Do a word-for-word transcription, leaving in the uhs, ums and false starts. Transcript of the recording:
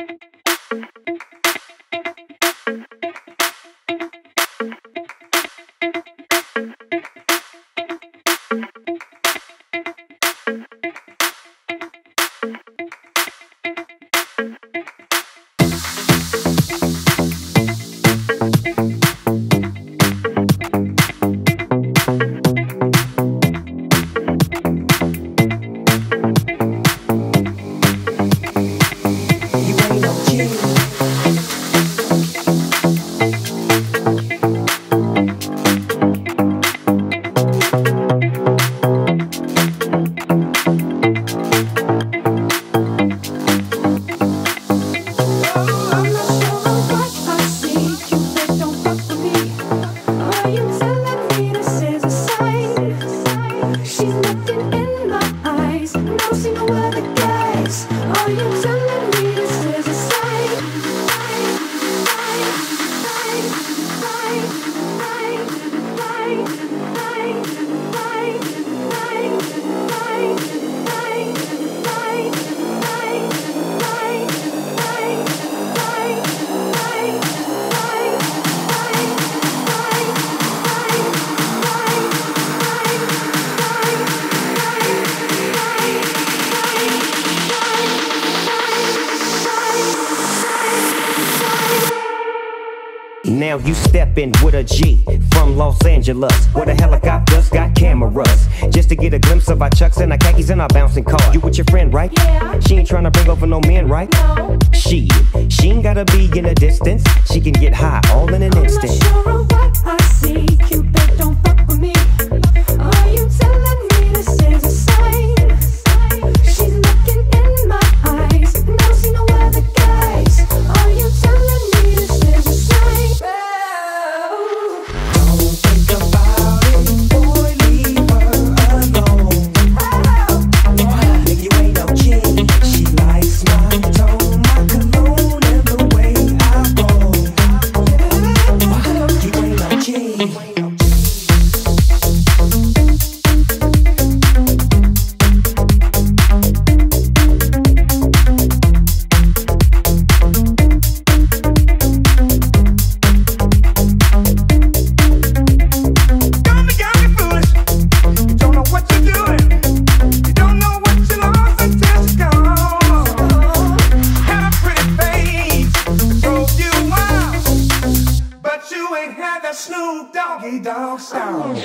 Now you steppin' with a G from Los Angeles, where the helicopters got cameras, just to get a glimpse of our chucks and our khakis and our bouncing cars. You with your friend, right? Yeah. She ain't tryna bring over no men, right? No. She, she ain't gotta be in a distance. She can get high all in an I'm instant. not sure of what I see. Cupid, don't fuck with me. Are you telling me this is a sign? She's looking in my eyes. Never seen no other guys. Are you telling me this is a sign? Don't think about it, boy, leave her alone. Nigga, you ain't no king. She likes my tone, my cologne, and the way I roll. You ain't no king. Snoop Doggy Dogg style.